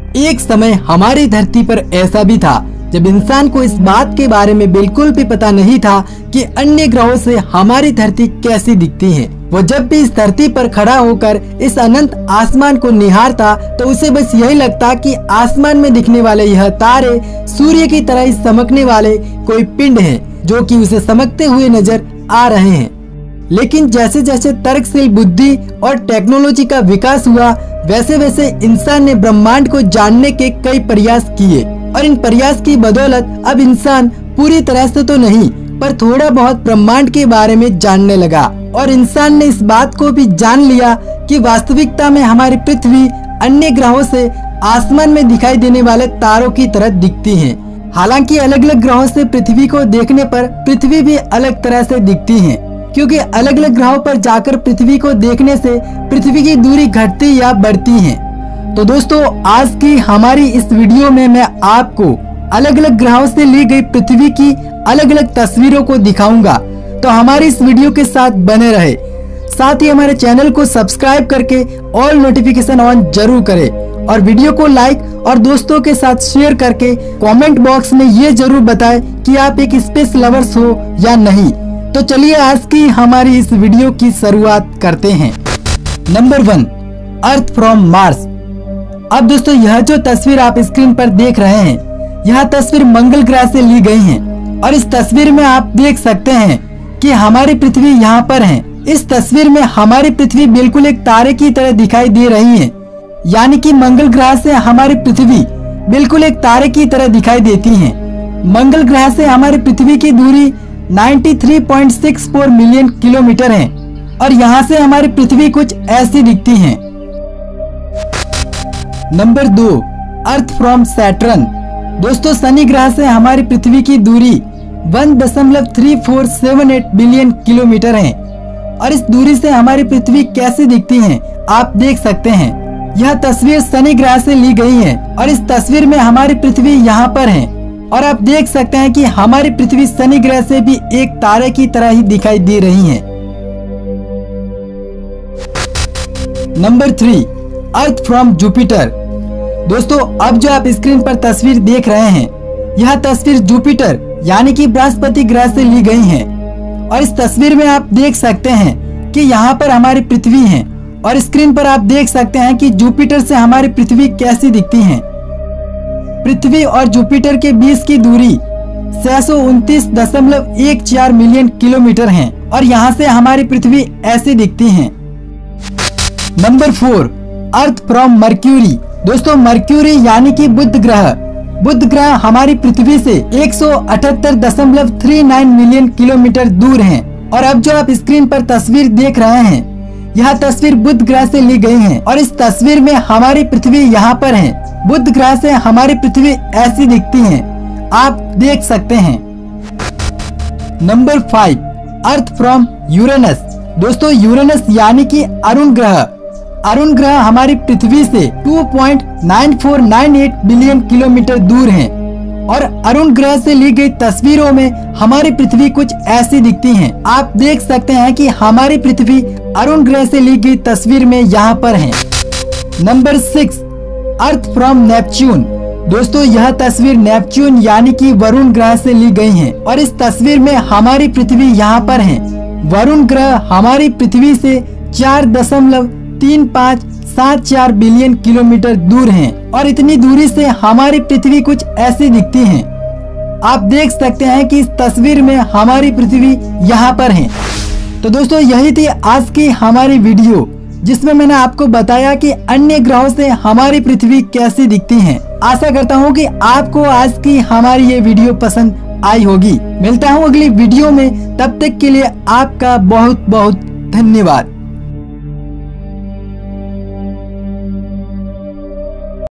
एक समय हमारी धरती पर ऐसा भी था जब इंसान को इस बात के बारे में बिल्कुल भी पता नहीं था कि अन्य ग्रहों से हमारी धरती कैसी दिखती है। वो जब भी इस धरती पर खड़ा होकर इस अनंत आसमान को निहारता तो उसे बस यही लगता कि आसमान में दिखने वाले यह तारे सूर्य की तरह ही चमकने वाले कोई पिंड हैं जो कि उसे चमकते हुए नजर आ रहे हैं। लेकिन जैसे जैसे तर्कशील बुद्धि और टेक्नोलॉजी का विकास हुआ वैसे वैसे इंसान ने ब्रह्मांड को जानने के कई प्रयास किए और इन प्रयास की बदौलत अब इंसान पूरी तरह से तो नहीं पर थोड़ा बहुत ब्रह्मांड के बारे में जानने लगा और इंसान ने इस बात को भी जान लिया कि वास्तविकता में हमारी पृथ्वी अन्य ग्रहों से आसमान में दिखाई देने वाले तारों की तरह दिखती है। हालांकि अलग अलग ग्रहों से पृथ्वी को देखने पर पृथ्वी भी अलग तरह से दिखती है, क्योंकि अलग अलग ग्रहों पर जाकर पृथ्वी को देखने से पृथ्वी की दूरी घटती या बढ़ती है। तो दोस्तों आज की हमारी इस वीडियो में मैं आपको अलग अलग ग्रहों से ली गई पृथ्वी की अलग अलग तस्वीरों को दिखाऊंगा, तो हमारी इस वीडियो के साथ बने रहे। साथ ही हमारे चैनल को सब्सक्राइब करके ऑल नोटिफिकेशन ऑन जरूर करें और वीडियो को लाइक और दोस्तों के साथ शेयर करके कमेंट बॉक्स में ये जरूर बताएं कि आप एक स्पेस लवर्स हो या नहीं। तो चलिए आज की हमारी इस वीडियो की शुरुआत करते हैं। Number 1, earth from Mars. अब दोस्तों यह जो तस्वीर आप स्क्रीन पर देख रहे हैं यह तस्वीर मंगल ग्रह से ली गई है और इस तस्वीर में आप देख सकते हैं कि हमारी पृथ्वी यहाँ पर है। इस तस्वीर में हमारी पृथ्वी बिल्कुल एक तारे की तरह दिखाई दे रही है, यानी कि मंगल ग्रह से हमारी पृथ्वी बिल्कुल एक तारे की तरह दिखाई देती है। मंगल ग्रह से हमारी पृथ्वी की दूरी 93.64 मिलियन किलोमीटर है और यहाँ से हमारी पृथ्वी कुछ ऐसी दिखती है। Number 2, earth from Saturn. दोस्तों शनि ग्रह से हमारी पृथ्वी की दूरी 1.3478 बिलियन किलोमीटर है और इस दूरी से हमारी पृथ्वी कैसी दिखती है आप देख सकते हैं। यह तस्वीर शनि ग्रह से ली गई है और इस तस्वीर में हमारी पृथ्वी यहाँ पर है और आप देख सकते हैं कि हमारी पृथ्वी शनि ग्रह से भी एक तारे की तरह ही दिखाई दे रही है। Number 3, earth from Jupiter. दोस्तों अब जो आप स्क्रीन पर तस्वीर देख रहे हैं यह तस्वीर जुपिटर यानी कि बृहस्पति ग्रह से ली गई है और इस तस्वीर में आप देख सकते हैं कि यहाँ पर हमारी पृथ्वी है और स्क्रीन पर आप देख सकते हैं कि जुपिटर से हमारी पृथ्वी कैसी दिखती है। पृथ्वी और जुपिटर के बीच की दूरी 629.14 मिलियन किलोमीटर है और यहाँ से हमारी पृथ्वी ऐसी दिखती है। Number 4, earth from Mercury. दोस्तों मर्क्यूरी यानी कि बुध ग्रह हमारी पृथ्वी से 178.39 मिलियन किलोमीटर दूर है और अब जो आप स्क्रीन पर तस्वीर देख रहे हैं यह तस्वीर बुध ग्रह से ली गई है और इस तस्वीर में हमारी पृथ्वी यहाँ पर है। बुध ग्रह से हमारी पृथ्वी ऐसी दिखती है, आप देख सकते हैं। Number 5, earth from Uranus. दोस्तों यूरेनस यानी कि अरुण ग्रह हमारी पृथ्वी से 2.9498 बिलियन किलोमीटर दूर है और अरुण ग्रह से ली गई तस्वीरों में हमारी पृथ्वी कुछ ऐसी दिखती है। आप देख सकते हैं कि हमारी पृथ्वी अरुण ग्रह से ली गई तस्वीर में यहाँ पर है। Number 6, earth from Neptune. दोस्तों यह तस्वीर नेपच्यून यानी कि वरुण ग्रह से ली गई है और इस तस्वीर में हमारी पृथ्वी यहाँ पर है। वरुण ग्रह हमारी पृथ्वी से 4.3574 बिलियन किलोमीटर दूर है और इतनी दूरी से हमारी पृथ्वी कुछ ऐसी दिखती है। आप देख सकते हैं कि इस तस्वीर में हमारी पृथ्वी यहाँ पर है। तो दोस्तों यही थी आज की हमारी वीडियो जिसमें मैंने आपको बताया कि अन्य ग्रहों से हमारी पृथ्वी कैसी दिखती है। आशा करता हूँ कि आपको आज की हमारी ये वीडियो पसंद आई होगी। मिलता हूँ अगली वीडियो में, तब तक के लिए आपका बहुत बहुत धन्यवाद।